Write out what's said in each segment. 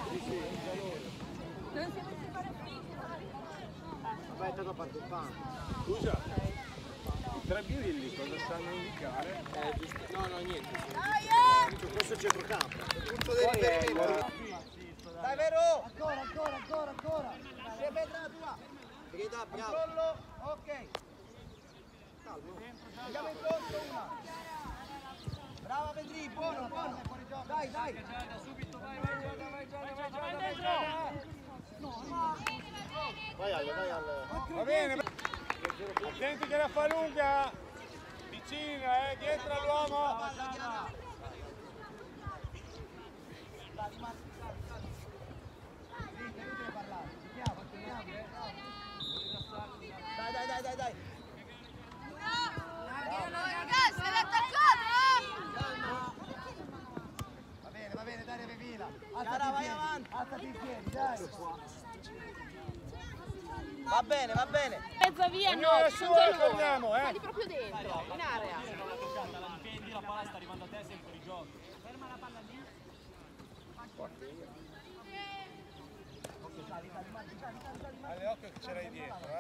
Aspetta dopo il pane. Scusa, i 3 birilli cosa stanno a indicare? No, niente. Questo è il centrocampo. Punto di riferimento. Dai, vero? Ancora. Si è fermata tua. Grida, bravo. Controllo, ok. Calmo. Andiamo incontro una. Brava Pedri, buono. Dai. Subito, vai. Vai alle. Va bene, attenti che la fa lunga, vicina, dietro all'uomo. Dai. Va bene, dai, Revila. Vai avanti. Alzati in piedi, dai. Va bene. Mezza via no, sono già loro. Falli proprio dentro, in area. La toccata, la difendi, la palla sta arrivando a te, sei fuori gioco. Ferma la palla lì. Alle occhio che ce l'hai dietro,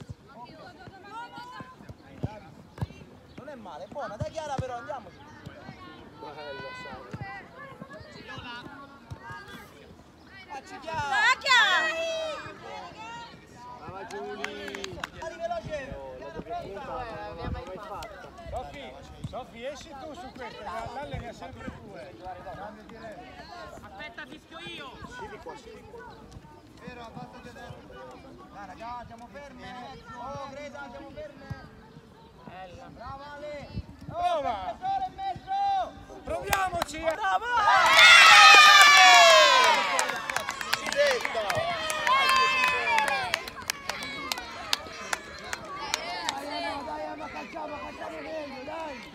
Non è male, buona, dai Chiara però, andiamoci. Bello, facci Chiara! Brava Giulia! Vai veloce! Abbiamo mai fatta. Sofì, esci tu su queste, Lalle ne ha sempre 2. Aspetta, fischio io. Sì, di qua. Vero, abbassati adesso. Dai ragazzi, siamo fermi. Oh, Greta, siamo fermi. Bella. Brava Ale. Prova! Sole in mezzo. Proviamoci! Bravo! Si detta. Dai, ma calciamo meglio, dai.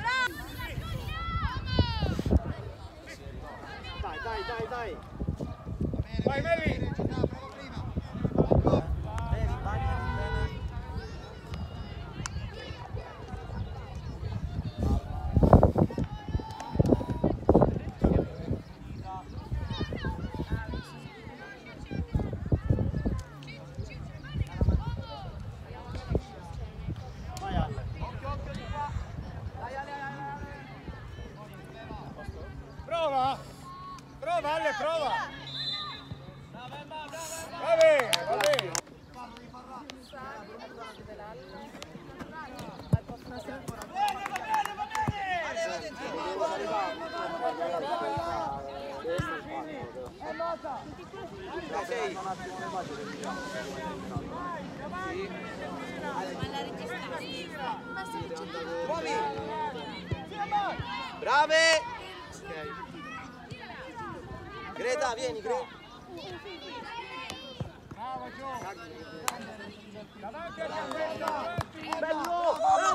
Dai. Vai Meli! Prova Ale, prova! Va bene! Brave! Greta, vieni, Greta. Brava Gio! Davanti alla Bello!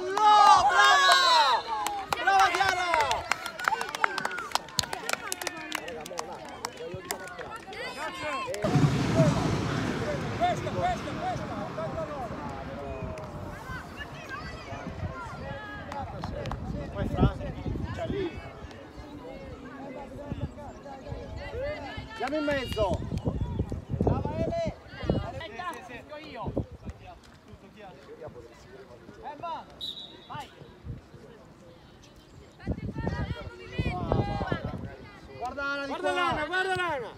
Brava Chiara! Questa! Poi Franco, c'è lì. Siamo in mezzo. Brava Ele. Fischio io. Tutto chiaro. Vai. Guarda Ana di qua. Guarda Lana!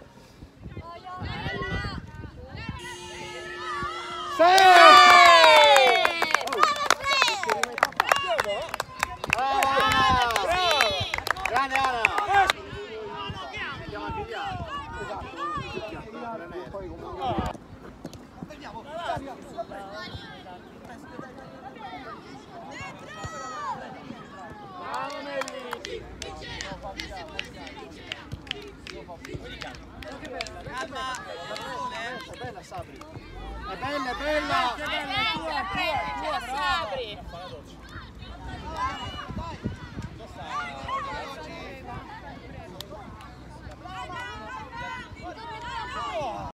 Grande Ana! È bella Sabri. È bella! Sabri.